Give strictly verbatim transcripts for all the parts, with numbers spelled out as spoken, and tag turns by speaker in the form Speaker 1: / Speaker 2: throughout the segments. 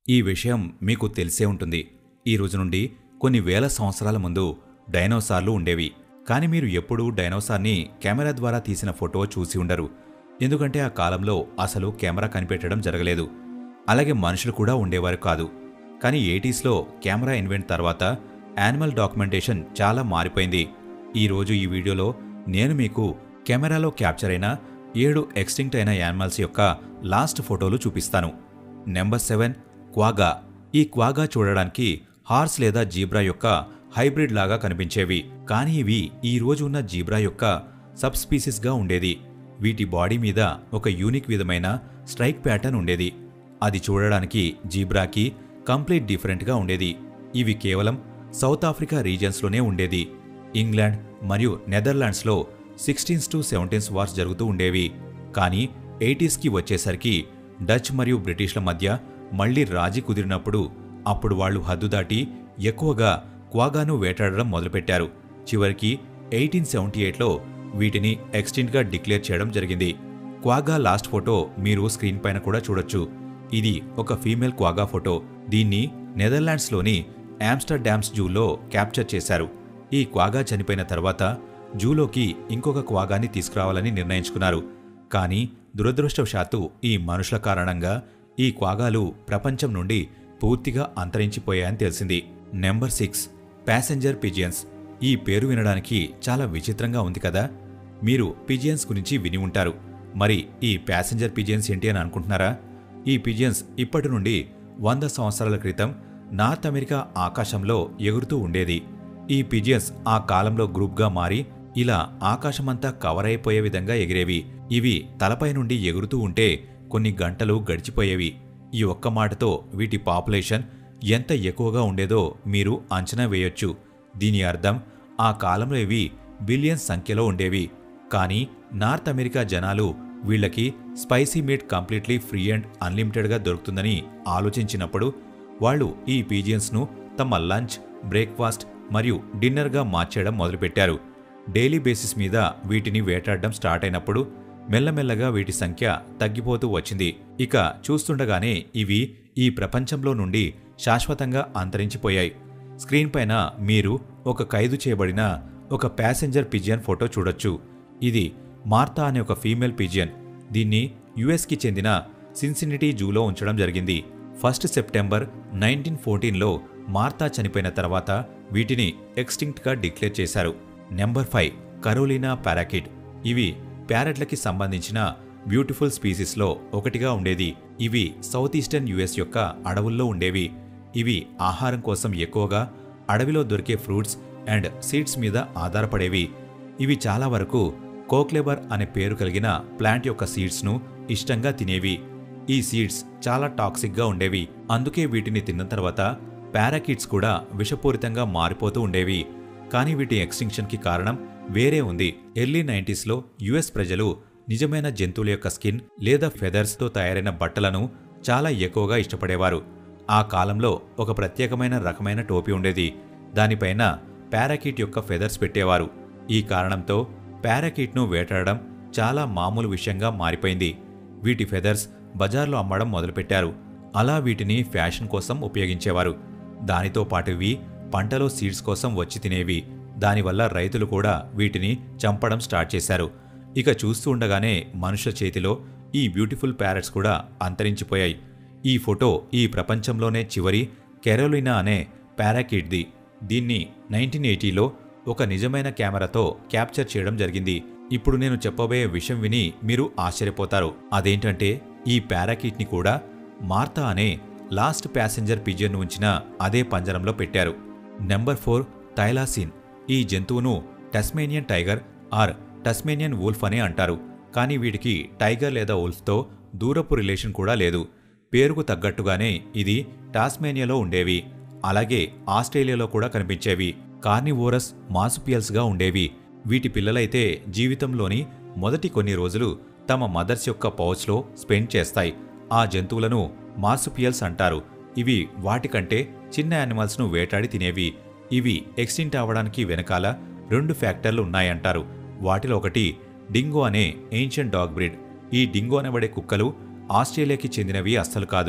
Speaker 1: ఈ విషయం మీకు తెలిసే ఉంటుంది. ఈ రోజు నుండి కొన్ని వేల సంవత్సరాల ముందు డైనోసార్లు ఉండేవి. కానీ మీరు ఎప్పుడూ డైనోసార్ని కెమెరా ద్వారా తీసిన ఫోటో చూసి ఉండరు. ఎందుకంటే ఆ కాలంలో అసలు కెమెరా కనిపెట్టడం జరగలేదు. అలాగే మనుషులు కూడా ఉండేవారు కాదు. కానీ ఎయిటీస్లో కెమెరా ఇన్వెంట్ తర్వాత యానిమల్ డాక్యుమెంటేషన్ చాలా మారిపోయింది. ఈరోజు ఈ వీడియోలో నేను మీకు కెమెరాలో క్యాప్చర్ అయిన ఏడు ఎక్స్టింక్ట్ అయిన యానిమల్స్ యొక్క లాస్ట్ ఫోటోలు చూపిస్తాను. Number seven, quagga. ఈ క్వాగా చూడడానికి హార్స్ లేదా జీబ్రా యొక్క హైబ్రిడ్ లాగా కనిపించేవి. కానీ ఇవి ఈ రోజు ఉన్న జీబ్రా యొక్క సబ్ స్పీసీస్గా ఉండేది. వీటి బాడీ మీద ఒక యూనిక్ విధమైన స్ట్రైక్ ప్యాటర్న్ ఉండేది. అది చూడడానికి జీబ్రాకి కంప్లీట్ డిఫరెంట్గా ఉండేది. ఇవి కేవలం సౌత్ ఆఫ్రికా రీజియన్స్లోనే ఉండేది. ఇంగ్లాండ్ మరియు నెదర్లాండ్స్లో సిక్స్టీన్స్ టు సెవెంటీన్స్ వార్స్ జరుగుతూ ఉండేవి. కానీ ఎయిటీస్కి వచ్చేసరికి డచ్ మరియు బ్రిటిష్ల మధ్య మళ్లీ రాజీ కుదిరినప్పుడు అప్పుడు వాళ్లు హద్దు దాటి ఎక్కువగా క్వాగాను వేటాడడం మొదలుపెట్టారు. చివరికి ఎయిటీన్ సెవెంటీ ఎయిట్లో వీటిని ఎక్స్టింక్ట్గా డిక్లేర్ చేయడం జరిగింది. క్వాగా లాస్ట్ ఫోటో మీరు స్క్రీన్ పైన కూడా చూడొచ్చు. ఇది ఒక ఫీమేల్ క్వాగా ఫోటో. దీన్ని నెదర్లాండ్స్లోని ఆమ్స్టర్డామ్స్ జూలో క్యాప్చర్ చేశారు. ఈ క్వాగా చనిపోయిన తర్వాత జూలోకి ఇంకొక క్వాగాని తీసుకురావాలని నిర్ణయించుకున్నారు. కానీ దురదృష్టవశాత్తు ఈ మనుషుల కారణంగా ఈ క్వాగాలు ప్రపంచం నుండి పూర్తిగా అంతరించిపోయాయని తెలిసింది. Number six, passenger pigeons. ఈ పేరు వినడానికి చాలా విచిత్రంగా ఉంది కదా. మీరు పిజియన్స్ గురించి విని ఉంటారు. మరి ఈ ప్యాసెంజర్ పిజియన్స్ ఏంటి అని అనుకుంటున్నారా? ఈ పిజియన్స్ ఇప్పటి నుండి వంద సంవత్సరాల క్రితం నార్త్ అమెరికా ఆకాశంలో ఎగురుతూ ఉండేది. ఈ పిజియన్స్ ఆ కాలంలో గ్రూప్గా మారి ఇలా ఆకాశమంతా కవర్ అయిపోయే విధంగా ఎగిరేవి. ఇవి తలపై నుండి ఎగురుతూ ఉంటే కొన్ని గంటలు గడిచిపోయేవి. ఈ ఒక్క మాటతో వీటి పాపులేషన్ ఎంత ఎక్కువగా ఉండేదో మీరు అంచనా వేయొచ్చు. దీని అర్థం ఆ కాలంలో ఇవి బిలియన్స్ సంఖ్యలో ఉండేవి. కానీ నార్త్ అమెరికా జనాలు వీళ్లకి spicy meat completely free and అన్లిమిటెడ్గా దొరుకుతుందని ఆలోచించినప్పుడు వాళ్ళు ఈ పిజియన్స్ను తమ లంచ్, బ్రేక్ఫాస్ట్ మరియు డిన్నర్గా మార్చేయడం మొదలుపెట్టారు. డైలీ బేసిస్ మీద వీటిని వేటాడడం స్టార్ట్ అయినప్పుడు మెల్లమెల్లగా వీటి సంఖ్య తగ్గిపోతూ వచ్చింది. ఇక చూస్తుండగానే ఇవి ఈ ప్రపంచంలో నుండి శాశ్వతంగా అంతరించిపోయాయి. స్క్రీన్ పైన మీరు ఒక ఖైదు చేయబడిన ఒక ప్యాసెంజర్ పిజియన్ ఫోటో చూడొచ్చు. ఇది మార్తా అనే ఒక ఫీమేల్ పిజియన్. దీన్ని యుఎస్కి చెందిన సిన్సినిటీ జూలో ఉంచడం జరిగింది. ఫస్ట్ సెప్టెంబర్ నైన్టీన్ ఫోర్టీన్లో మార్తా చనిపోయిన తర్వాత వీటిని ఎక్స్టింక్ట్గా డిక్లేర్ చేశారు. Number five, Carolina parakeet. ఇవి ప్యారెట్లకి సంబంధించిన బ్యూటిఫుల్ స్పీసీస్లో ఒకటిగా ఉండేది. ఇవి సౌత్ ఈస్టర్న్ యుఎస్ యొక్క అడవుల్లో ఉండేవి. ఇవి ఆహారం కోసం ఎక్కువగా అడవిలో దొరికే ఫ్రూట్స్ అండ్ సీడ్స్ మీద ఆధారపడేవి. ఇవి చాలా వరకు కోక్లెబర్ అనే పేరు కలిగిన ప్లాంట్ యొక్క సీడ్స్ను ఇష్టంగా తినేవి. ఈ సీడ్స్ చాలా టాక్సిక్గా ఉండేవి. అందుకే వీటిని తిన్న తర్వాత పారాకిట్స్ కూడా విషపూరితంగా మారిపోతూ ఉండేవి. కానీ వీటి ఎక్స్టింక్షన్కి కారణం వేరే ఉంది. ఎర్లీ నైంటీస్లో యుఎస్ ప్రజలు నిజమైన జంతువుల యొక్క స్కిన్ లేదా ఫెదర్స్తో తయారైన బట్టలను చాలా ఎక్కువగా ఇష్టపడేవారు. ఆ కాలంలో ఒక ప్రత్యేకమైన రకమైన టోపీ ఉండేది. దానిపైన పారాకిట్ యొక్క ఫెదర్స్ పెట్టేవారు. ఈ కారణంతో పారాకిట్ను వేటాడడం చాలా మామూలు విషయంగా మారిపోయింది. వీటి ఫెదర్స్ బజార్లో అమ్మడం మొదలుపెట్టారు. అలా వీటిని ఫ్యాషన్ కోసం ఉపయోగించేవారు. దానితో పాటు ఇవి పంటలో సీడ్స్ కోసం వచ్చి తినేవి. దానివల్ల రైతులు కూడా వీటిని చంపడం స్టార్ట్ చేశారు. ఇక చూస్తూ ఉండగానే మనుషుల చేతిలో ఈ బ్యూటిఫుల్ ప్యారెట్స్ కూడా అంతరించిపోయాయి. ఈ ఫోటో ఈ ప్రపంచంలోనే చివరి కెరోలినా అనే పారాకిట్ది. దీన్ని నైన్టీన్ ఎయిటీలో ఒక నిజమైన కెమెరాతో క్యాప్చర్ చేయడం జరిగింది. ఇప్పుడు నేను చెప్పబోయే విషయం విని మీరు ఆశ్చర్యపోతారు. అదేంటంటే ఈ పారాకిట్ని కూడా మార్తా అనే లాస్ట్ ప్యాసింజర్ పిజియన్ ఉంచిన అదే పంజరంలో పెట్టారు. Number four, thylacine. ఈ జంతువును Tasmanian tiger or Tasmanian wolf అని అంటారు. కానీ వీటికి టైగర్ లేదా వూల్ఫ్తో దూరపు రిలేషన్ కూడా లేదు. పేరుకు తగ్గట్టుగానే ఇది టాస్మేనియాలో ఉండేవి. అలాగే ఆస్ట్రేలియాలో కూడా కనిపించేవి. కార్నివోరస్ మాసుపియల్స్గా ఉండేవి. వీటి పిల్లలైతే జీవితంలోని మొదటి కొన్ని రోజులు తమ మదర్స్ యొక్క పౌచ్లో స్పెండ్ చేస్తాయి. ఆ జంతువులను మార్సుపియల్స్ అంటారు. ఇవి వాటికంటే చిన్న యానిమల్స్ను వేటాడి తినేవి. ఇవి ఎక్స్టింక్ట్ అవ్వడానికి వెనకాల రెండు ఫ్యాక్టర్లు ఉన్నాయంటారు. వాటిలో ఒకటి డింగో అనే ఏన్షియంట్ డాగ్ బ్రీడ్. ఈ డింగో అనబడే కుక్కలు ఆస్ట్రేలియాకి చెందినవి అస్సలు కాదు.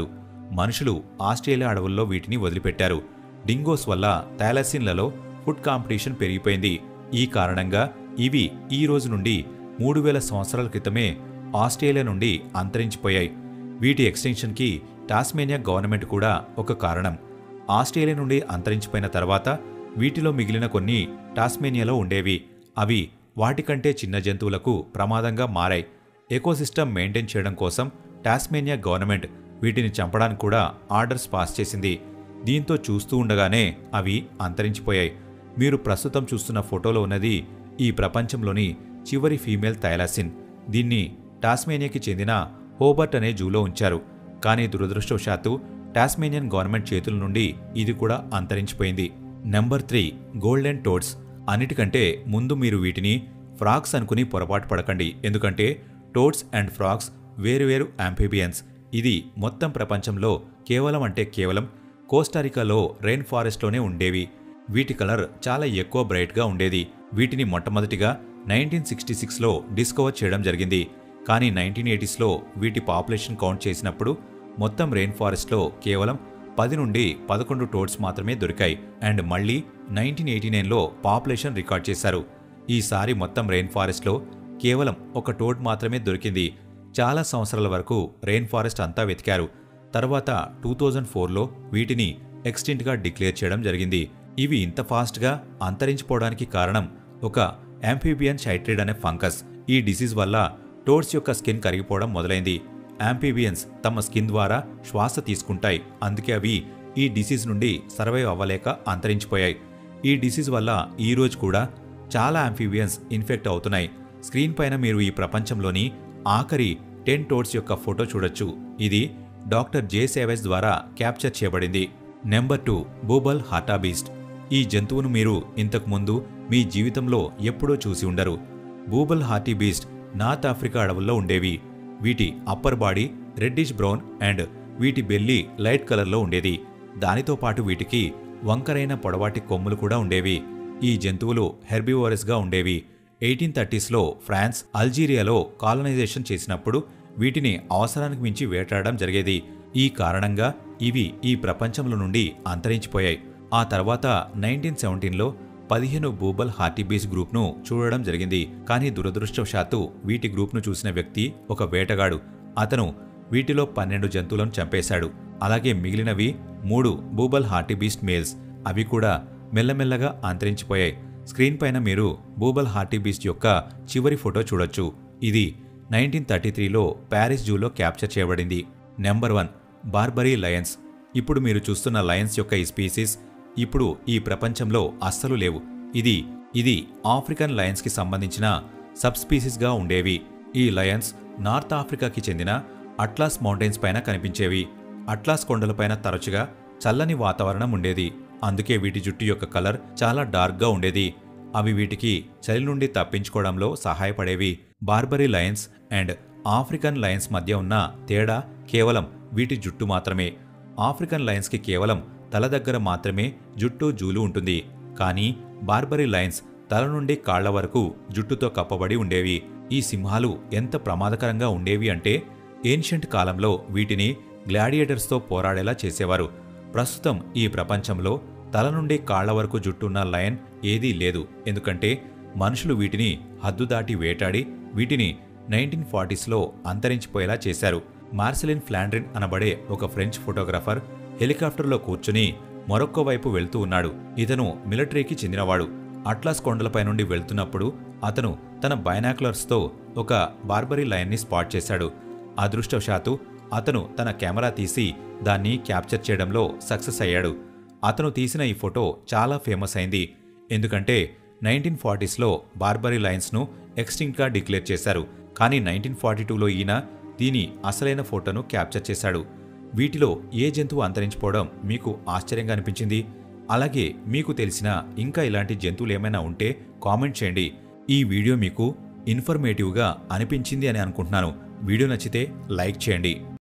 Speaker 1: మనుషులు ఆస్ట్రేలియా అడవుల్లో వీటిని వదిలిపెట్టారు. డింగోస్ వల్ల థాలస్సీన్లలో ఫుడ్ కాంపిటీషన్ పెరిగిపోయింది. ఈ కారణంగా ఇవి ఈ రోజు నుండి మూడు వేల సంవత్సరాల క్రితమే ఆస్ట్రేలియా నుండి అంతరించిపోయాయి. వీటి ఎక్స్టెన్షన్కి టాస్మేనియా గవర్నమెంట్ కూడా ఒక కారణం. ఆస్ట్రేలియా నుండి అంతరించిపోయిన తర్వాత వీటిలో మిగిలిన కొన్ని టాస్మేనియాలో ఉండేవి. అవి వాటికంటే చిన్న జంతువులకు ప్రమాదంగా మారాయి. ఎకోసిస్టమ్ మెయింటైన్ చేయడం కోసం టాస్మేనియా గవర్నమెంట్ వీటిని చంపడానికి కూడా ఆర్డర్స్ పాస్ చేసింది. దీంతో చూస్తూ ఉండగానే అవి అంతరించిపోయాయి. మీరు ప్రస్తుతం చూస్తున్న ఫోటోలో ఉన్నది ఈ ప్రపంచంలోని చివరి ఫీమేల్ థాలస్సీన్. దీన్ని టాస్మేనియాకి చెందిన హోబర్ట్ అనే జూలో ఉంచారు. కానీ దురదృష్టవశాత్తు టాస్మేనియన్ గవర్నమెంట్ చేతుల నుండి ఇది కూడా అంతరించిపోయింది. Number three golden toads. అన్నిటికంటే ముందు మీరు వీటిని ఫ్రాగ్స్ అనుకుని పొరపాటు పడకండి. ఎందుకంటే టోడ్స్ అండ్ ఫ్రాగ్స్ వేరువేరు యాంఫీబియన్స్. ఇది మొత్తం ప్రపంచంలో కేవలం అంటే కేవలం కోస్టారికాలో రెయిన్ ఫారెస్ట్లోనే ఉండేవి. వీటి కలర్ చాలా ఎక్కువ బ్రైట్గా ఉండేది. వీటిని మొట్టమొదటిగా నైన్టీన్ సిక్స్టీ సిక్స్లో డిస్కవర్ చేయడం జరిగింది. కానీ నైన్టీన్ ఎయిటీస్లో వీటి పాపులేషన్ కౌంట్ చేసినప్పుడు మొత్తం రెయిన్ ఫారెస్ట్లో కేవలం పది నుండి పదకొండు టోడ్స్ మాత్రమే దొరికాయి. అండ్ మళ్లీ నైన్టీన్ ఎయిటీ నైన్లో పాపులేషన్ రికార్డ్ చేశారు. ఈసారి మొత్తం రెయిన్ ఫారెస్ట్లో కేవలం ఒక టోడ్ మాత్రమే దొరికింది. చాలా సంవత్సరాల వరకు రెయిన్ ఫారెస్ట్ అంతా వెతికారు. తర్వాత టూ థౌజండ్ ఫోర్లో వీటిని ఎక్స్టింక్ట్గా డిక్లేర్ చేయడం జరిగింది. ఇవి ఇంత ఫాస్ట్గా అంతరించిపోవడానికి కారణం ఒక యాంఫీబియన్ చైట్రిడ్ అనే ఫంగస్. ఈ డిసీజ్ వల్ల టోడ్స్ యొక్క స్కిన్ కరిగిపోవడం మొదలైంది. యాంఫీబియన్స్ తమ స్కిన్ ద్వారా శ్వాస తీసుకుంటాయి. అందుకే అవి ఈ డిసీజ్ నుండి సర్వైవ్ అవ్వలేక అంతరించిపోయాయి. ఈ డిసీజ్ వల్ల ఈ రోజు కూడా చాలా యాంఫీబియన్స్ ఇన్ఫెక్ట్ అవుతున్నాయి. స్క్రీన్ పైన మీరు ఈ ప్రపంచంలోని ఆఖరి టెన్ టోడ్స్ యొక్క ఫోటో చూడొచ్చు. ఇది డాక్టర్ జే సేవేజ్ ద్వారా క్యాప్చర్ చేయబడింది. Number two bubal hartebeest. ఈ జంతువును మీరు ఇంతకుముందు మీ జీవితంలో ఎప్పుడూ చూసి ఉండరు. బూబల్ హార్టీబీస్ట్ నార్త్ ఆఫ్రికా అడవుల్లో ఉండేవి. వీటి upper body reddish brown and వీటి బెల్లీ లైట్ కలర్లో ఉండేది. దానితో పాటు వీటికి వంకరైన పొడవాటి కొమ్ములు కూడా ఉండేవి. ఈ జంతువులు హెర్బివోరస్గా ఉండేవి. ఎయిటీన్ థర్టీస్లో ఫ్రాన్స్ అల్జీరియాలో కాలనైజేషన్ చేసినప్పుడు వీటిని అవసరానికి మించి వేటాడడం జరిగేది. ఈ కారణంగా ఇవి ఈ ప్రపంచంలో నుండి అంతరించిపోయాయి. ఆ తర్వాత నైన్టీన్ సెవెంటీన్లో పదిహేను బూబల్ హార్టీబీస్ట్ గ్రూప్ను చూడడం జరిగింది. కానీ దురదృష్టవశాత్తు వీటి గ్రూప్ను చూసిన వ్యక్తి ఒక వేటగాడు. అతను వీటిలో పన్నెండు జంతువులను చంపేశాడు. అలాగే మిగిలినవి మూడు బూబల్ హార్టీబీస్ట్ మేల్స్. అవి కూడా మెల్లమెల్లగా అంతరించిపోయాయి. స్క్రీన్ పైన మీరు బూబల్ హార్టీబీస్ట్ యొక్క చివరి ఫోటో చూడొచ్చు. ఇది నైన్టీన్ థర్టీ త్రీలో ప్యారిస్ జూలో క్యాప్చర్ చేయబడింది. Number one Barbary lions. ఇప్పుడు మీరు చూస్తున్న లయన్స్ యొక్క ఈ స్పీసీస్ ఇప్పుడు ఈ ప్రపంచంలో అస్సలు లేవు. ఇది ఇది ఆఫ్రికన్ లయన్స్కి సంబంధించిన సబ్ స్పీసీస్గా ఉండేవి. ఈ లయన్స్ నార్త్ ఆఫ్రికాకి చెందిన అట్లాస్ మౌంటైన్స్ పైన కనిపించేవి. అట్లాస్ కొండలపైన తరచుగా చల్లని వాతావరణం ఉండేది. అందుకే వీటి జుట్టు యొక్క కలర్ చాలా డార్క్గా ఉండేది. అవి వీటికి చలి నుండి తప్పించుకోవడంలో సహాయపడేవి. Barbary lions and African lions మధ్య ఉన్న తేడా కేవలం వీటి జుట్టు మాత్రమే. ఆఫ్రికన్ లయన్స్కి కేవలం తల దగ్గర మాత్రమే జుట్టు జూలు ఉంటుంది. కానీ బార్బరీ లయన్స్ తల నుండి కాళ్ల వరకు జుట్టుతో కప్పబడి ఉండేవి. ఈ సింహాలు ఎంత ప్రమాదకరంగా ఉండేవి అంటే ఏన్షియంట్ కాలంలో వీటిని గ్లాడియేటర్స్తో పోరాడేలా చేసేవారు. ప్రస్తుతం ఈ ప్రపంచంలో తల నుండి కాళ్ల వరకు జుట్టున్న లయన్ ఏదీ లేదు. ఎందుకంటే మనుషులు వీటిని హద్దు దాటి వేటాడి వీటిని నైన్టీన్ ఫార్టీస్లో అంతరించిపోయేలా చేశారు. మార్సెలిన్ ఫ్లాండ్రిన్ అనబడే ఒక ఫ్రెంచ్ ఫోటోగ్రాఫర్ హెలికాప్టర్లో కూర్చుని మొరక్కో వైపు వెళ్తూ ఉన్నాడు. ఇతను మిలిటరీకి చెందినవాడు. అట్లాస్ కొండలపై నుండి వెళ్తున్నప్పుడు అతను తన బైనాక్యులర్స్తో ఒక బార్బరీ లయన్ని స్పాట్ చేశాడు. అదృష్టవశాత్తు అతను తన కెమెరా తీసి దాన్ని క్యాప్చర్ చేయడంలో సక్సెస్ అయ్యాడు. అతను తీసిన ఈ ఫోటో చాలా ఫేమస్ అయింది. ఎందుకంటే నైన్టీన్ ఫార్టీస్లో బార్బరీ లయన్స్ను ఎక్స్టింక్ట్గా డిక్లేర్ చేశారు. కానీ నైన్టీన్ ఫార్టీ టూలో ఈయన దీని అసలైన ఫోటోను క్యాప్చర్ చేశాడు. వీటిలో ఏ జంతువు అంతరించిపోవడం మీకు ఆశ్చర్యంగా అనిపించింది? అలాగే మీకు తెలిసిన ఇంకా ఇలాంటి జంతువులు ఏమైనా ఉంటే కామెంట్ చేయండి. ఈ వీడియో మీకు ఇన్ఫర్మేటివ్గా అనిపించింది అని అనుకుంటున్నాను. వీడియో నచ్చితే లైక్ చేయండి.